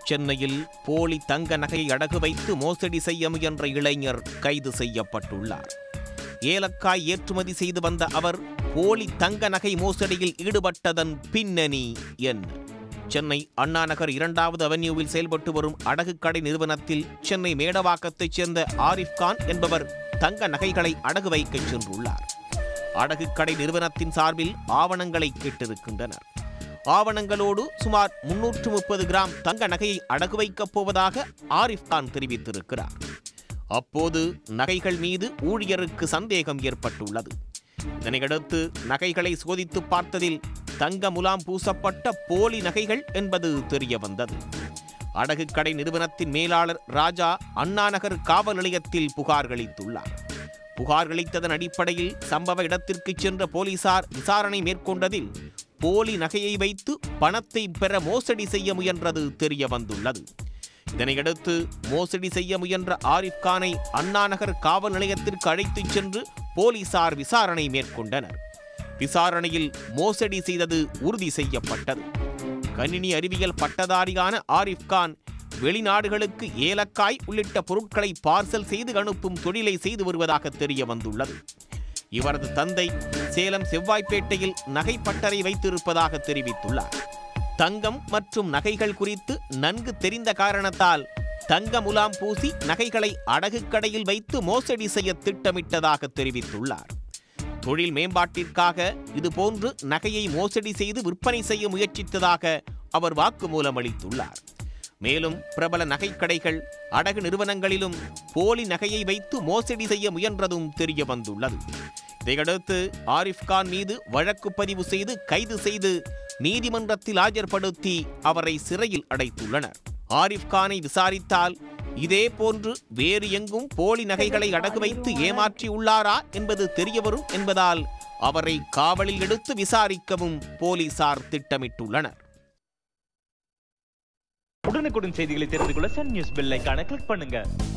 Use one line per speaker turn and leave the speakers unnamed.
சென்னையில் போலி தங்க நகையை அடகு வைத்து மோசடி செய்ய முயன்ற இளைஞர் கைது செய்யப்பட்டுள்ளார். ஏலக்காய் ஏற்றுமதி செய்து வந்த அவர் போலி தங்க நகை மோசடியில் ஈடுபட்டதன் பின்னணி என்ன? சென்னை அண்ணா நகர் 2வது அவென்யூவில் செயல்பட்டு வரும் அடகு கடை நிறுவனத்தில் சென்னை மேடவாக்கத்தைச் சேர்ந்த ஆரிஃப் கான் என்பவர் தங்க நகைகளை அடகு வைக்கச் சென்றுள்ளார். அடகு கடை நிறுவனத்தின் சார்பில் ஆவணங்களை கேட்டிருக்கின்றனர். ஆவணங்களோடு சுமார் 330 கிராம் தங்க நகையை அடகு வைக்கப் போவதாக ஆரிஃப் கான் தெரிவித்திருக்கிறார். அப்போது நகைகள் மீது ஊழியருக்கு சந்தேகம் ஏற்பட்டுள்ளது. இதனையடுத்து நகைகளை சோதித்து பார்த்ததில் தங்க முலாம் பூசப்பட்ட போலி நகைகள் என்பது தெரிய வந்தது. அடகு கடை நிறுவனத்தின் மேலாளர் ராஜா அண்ணா நகர் காவல் நிலையத்தில் புகார் அளித்துள்ளார். புகார் அளித்ததன் அடிப்படையில் சம்பவ இடத்திற்கு சென்ற போலீசார் விசாரணை மேற்கொண்டதில் போலி நகையை வைத்து பணத்தை பெற மோசடி செய்ய முயன்றது தெரிய வந்துள்ளது. இதனையடுத்து மோசடி செய்ய முயன்ற ஆரிஃப் கானை அண்ணா நகர் காவல் நிலையத்திற்கு அழைத்துச் சென்று போலீசார் விசாரணை மேற்கொண்டனர். விசாரணையில் மோசடி செய்தது உறுதி செய்யப்பட்டது. கணினி அறிவியல் பட்டதாரியான ஆரிஃப் கான் வெளிநாடுகளுக்கு ஏலக்காய் உள்ளிட்ட பொருட்களை பார்சல் செய்து அனுப்பும் தொழிலை செய்து வருவதாக தெரிய வந்துள்ளது. இவரது தந்தை சேலம் செவ்வாய்ப்பேட்டையில் நகை பட்டறை வைத்திருப்பதாக தெரிவித்துள்ளார். தங்கம் மற்றும் நகைகள் குறித்து நன்கு தெரிந்த காரணத்தால் தங்க முலாம் பூசி நகைகளை அடகு கடையில் வைத்து மோசடி செய்ய திட்டமிட்டதாக தெரிவித்துள்ளார். தொழில் மேம்பாட்டிற்காக இதுபோன்று நகையை மோசடி செய்து விற்பனை செய்ய முயற்சித்ததாக அவர் வாக்குமூலம் அளித்துள்ளார். மேலும் பிரபல நகைக்கடைகள் அடகு நிறுவனங்களிலும் போலி நகையை வைத்து மோசடி செய்ய முயன்றதும் தெரிய வந்துள்ளது. இதையடுத்து ஆரிஃப் கான் மீது வழக்கு பதிவு செய்து கைது செய்து நீதிமன்றத்தில் ஆஜர்படுத்தி அவரை சிறையில் அடைத்துள்ளனர். ஆரிஃப் கானை விசாரித்தால் இதே போன்று வேறு எங்கும் போலி நகைகளை அடகு வைத்து ஏமாற்றியுள்ளாரா என்பது தெரியவரும் என்பதால் அவரை காவலில் எடுத்து விசாரிக்கவும் போலீசார் திட்டமிட்டுள்ளனர்.
உடனுக்குடன் செய்திகளை தெரிந்து கொள்ள சன் நியூஸ் பெல் ஐகானை கிளிக் பண்ணுங்க.